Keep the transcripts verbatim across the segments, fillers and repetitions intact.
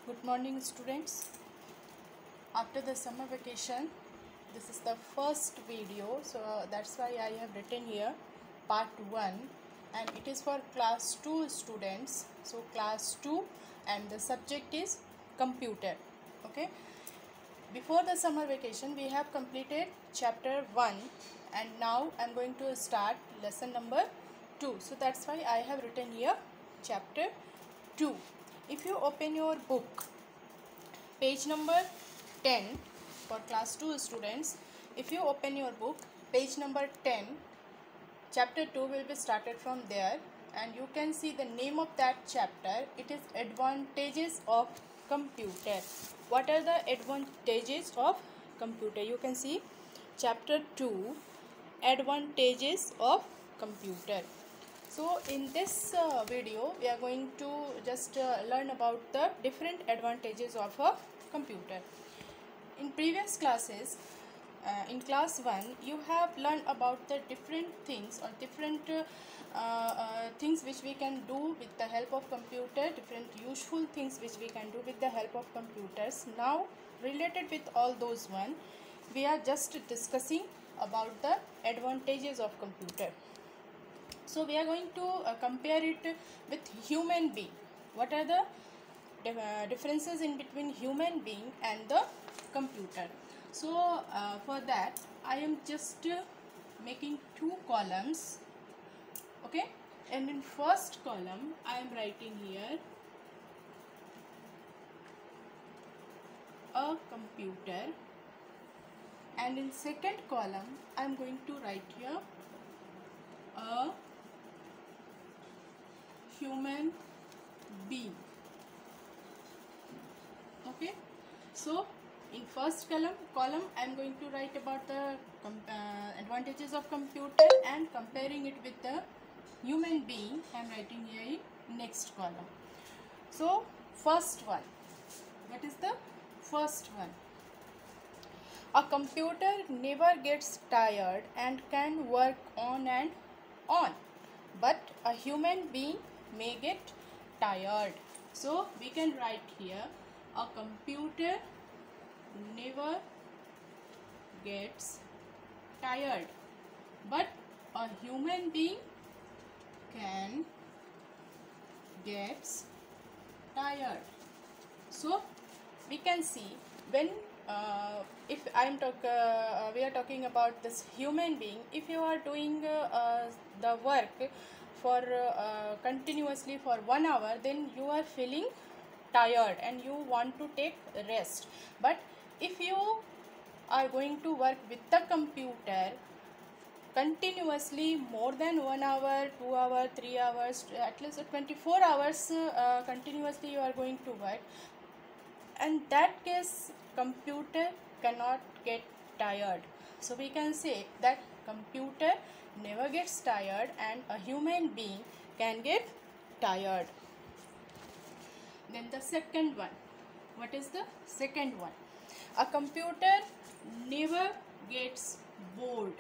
Good morning, students. After the summer vacation, this is the first video, so that's why I have written here part one, and it is for class two students. So class two, and the subject is computer. Okay. Before the summer vacation, we have completed chapter one, and now I am going to start lesson number two. So that's why I have written here chapter two. If you open your book, page number ten for class two students, if you open your book, page number ten, chapter two will be started from there, and you can see the name of that chapter. It is advantages of computer. What are the advantages of computer? You can see chapter two, advantages of computer. So in this uh, video, we are going to just uh, learn about the different advantages of a computer. In previous classes, uh, in class one, you have learned about the different things or different uh, uh, things which we can do with the help of computer, different useful things which we can do with the help of computers. Now, related with all those one, we are just discussing about the advantages of computer. So we are going to uh, compare it with human being. What are the uh, differences in between human being and the computer? So uh, for that, I am just uh, making two columns. Okay, and in first column, I am writing here a computer, and in second column, I am going to write here a human being. Okay, so in first column column I am going to write about the uh, advantages of computer, and comparing it with the human being I am writing here in next column. So first one, what is the first one? A computer never gets tired and can work on and on, but a human being may get tired. So we can write here, a computer never gets tired, but a human being can gets tired. So we can see when uh, if I am talk uh, we are talking about this human being, if you are doing uh, uh, the work for uh, continuously for one hour, then you are feeling tired and you want to take rest. But if you are going to work with the computer continuously more than one hour, two hour, three hours, at least twenty-four hours uh, continuously you are going to work, and that case computer cannot get tired. So we can say that computer never gets tired and a human being can get tired. Then the second one, what is the second one? A computer never gets bored.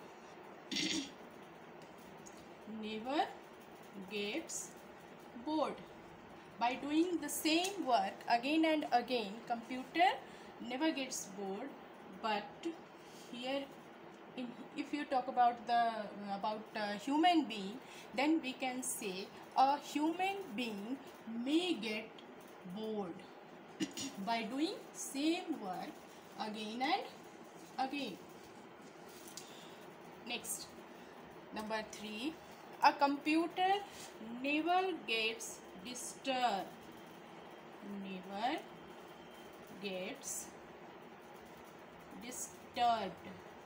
Never gets bored. By doing the same work again and again, computer never gets bored. But here, in, if you talk about the about uh, human being, then we can say a human being may get bored by doing same work again and again. Next, number three, a computer never gets disturbed. Never gets disturbed.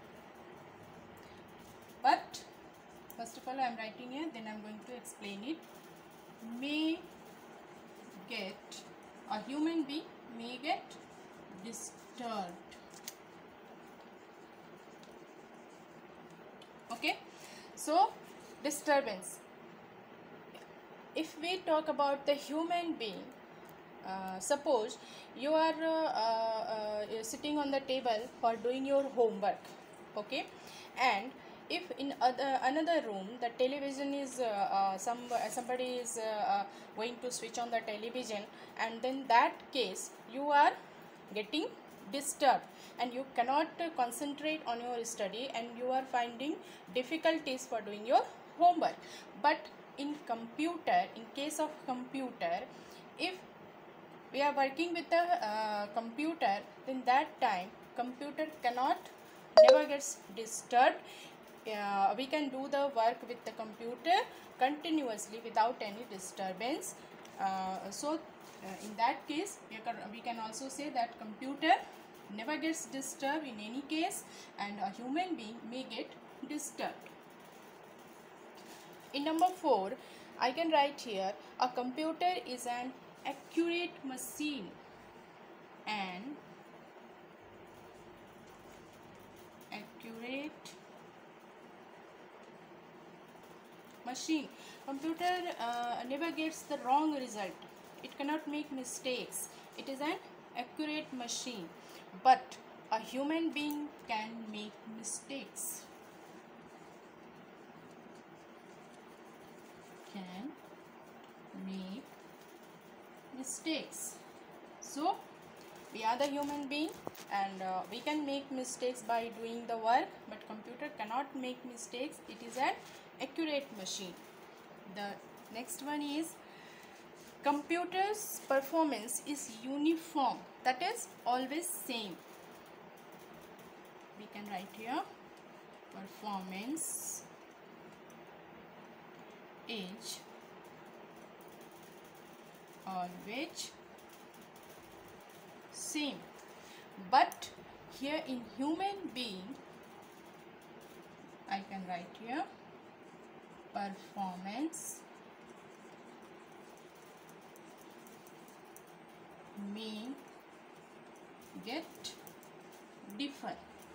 But first of all, I am writing here, then I am going to explain it. May get, a human being may get disturbed. Okay, so disturbance. If we talk about the human being, uh, suppose you are uh, uh, uh, sitting on the table for doing your homework, okay, and If in other, another room the television is uh, uh, some somebody is uh, uh, going to switch on the television, and then that case you are getting disturbed and you cannot uh, concentrate on your study and you are finding difficulties for doing your homework. But in computer, in case of computer, if we are working with the uh, computer, then that time computer cannot never gets disturbed. Uh, we can do the work with the computer continuously without any disturbance. Uh, so uh, in that case we can, we can also say that computer never gets disturbed in any case, and a human being may get disturbed. In number four, I can write here, a computer is an accurate machine. An accurate machine. Computer uh, never gets the wrong result. It cannot make mistakes. It is an accurate machine. But a human being can make mistakes. Can make mistakes. So we are the human being, and uh, we can make mistakes by doing the work, but computer cannot make mistakes. It is an accurate machine. The next one is, computer's performance is uniform, that is always same. We can write here, performance is always same. But here in human being, I can write here, performance may get differ.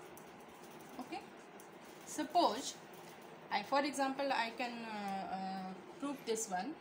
Okay, suppose I, for example, I can uh, uh, prove this one.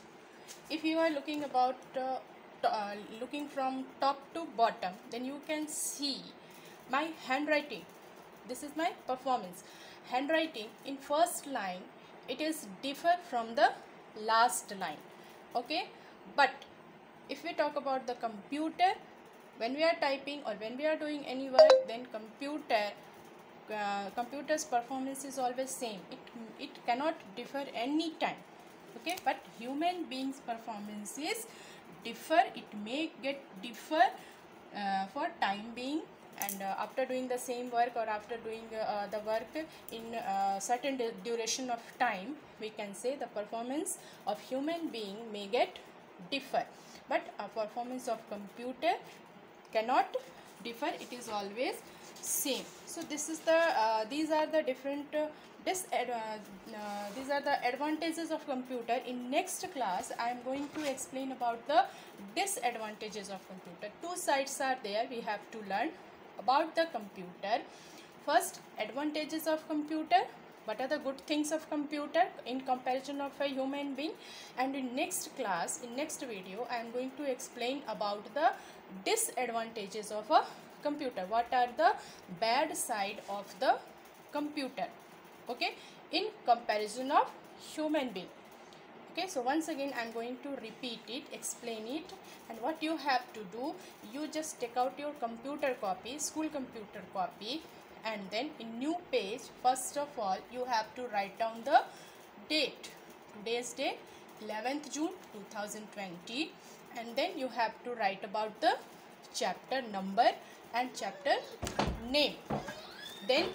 If you are looking about uh, uh, looking from top to bottom, then you can see my handwriting. This is my performance. Handwriting in first line, it is differ from the last line. Okay, but if we talk about the computer, when we are typing or when we are doing any work, then computer uh, computer's performance is always same. It it cannot differ any time. Okay, but human beings performance is differ. It may get differ uh, for time being, and uh, after doing the same work or after doing uh, the work in uh, certain duration of time, we can say the performance of human being may get differ, but a performance of computer cannot differ. It is always same. So this is the uh, these are the different uh, dis uh, uh, these are the advantages of computer. In next class I am going to explain about the disadvantages of computer. Two sides are there, we have to learn about the computer. First, advantages of computer. What are the good things of computer in comparison of a human being? And in next class, in next video, I am going to explain about the disadvantages of a computer. What are the bad side of the computer? Okay, in comparison of human being. Okay, so once again I am going to repeat it, explain it, and what you have to do, you just take out your computer copy, school computer copy, and then in new page, first of all you have to write down the date. Today's date eleventh June two thousand twenty, and then you have to write about the chapter number and chapter name. Then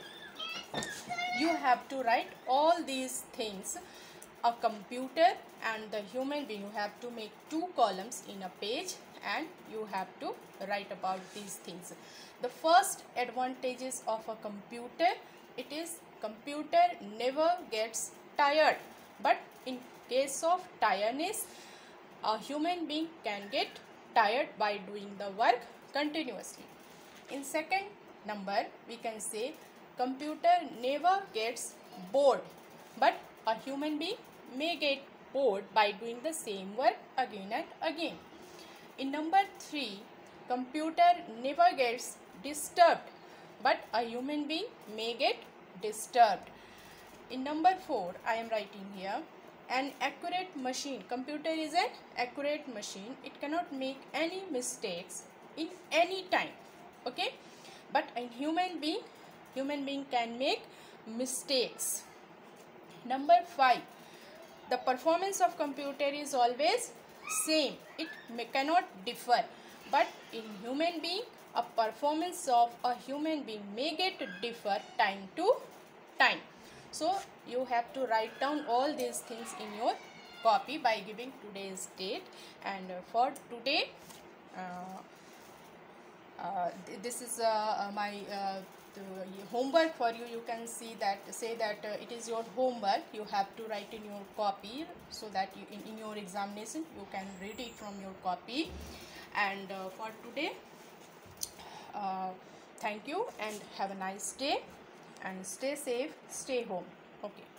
you have to write all these things. A computer and the human being, you have to make two columns in a page and you have to write about these things. The first advantages of a computer, it is computer never gets tired, but in case of tiredness, a human being can get tired by doing the work continuously. In second number, we can say computer never gets bored, but a human being may get bored by doing the same work again and again. In number three, computer never gets disturbed, but a human being may get disturbed. In number four, I am writing here, an accurate machine. Computer is an accurate machine. It cannot make any mistakes in any time. Okay, but a human being, human being can make mistakes. Number five, the performance of computer is always same. It may, cannot differ. But in human being, a performance of a human being may get differ time to time. So you have to write down all these things in your copy by giving today's date. And for today, uh, uh, this is uh, uh, my uh, homework for you. You can see that, say that uh, it is your homework. You have to write in your copy, so that you, in, in your examination you can read it from your copy. And uh, for today, uh, thank you and have a nice day, and stay safe, stay home. Okay.